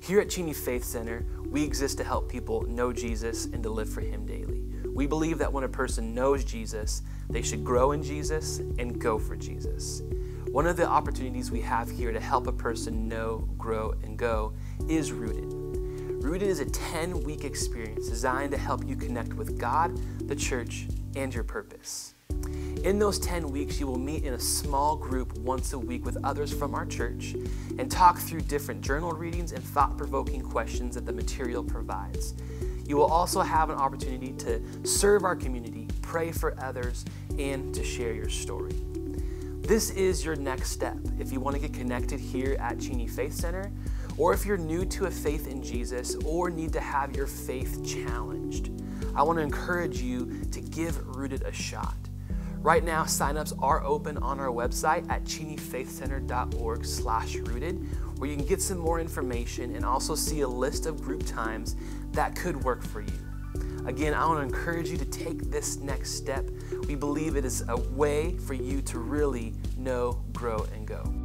Here at Cheney Faith Center, we exist to help people know Jesus and to live for Him daily. We believe that when a person knows Jesus, they should grow in Jesus and go for Jesus. One of the opportunities we have here to help a person know, grow, and go is Rooted. Rooted is a 10-week experience designed to help you connect with God, the church, and your purpose. In those 10 weeks, you will meet in a small group once a week with others from our church and talk through different journal readings and thought-provoking questions that the material provides. You will also have an opportunity to serve our community, pray for others, and to share your story. This is your next step if you want to get connected here at Cheney Faith Center, or if you're new to a faith in Jesus or need to have your faith challenged. I want to encourage you to give Rooted a shot. Right now, signups are open on our website at cheneyfaithcenter.org/rooted, where you can get some more information and also see a list of group times that could work for you. Again, I want to encourage you to take this next step. We believe it is a way for you to really know, grow, and go.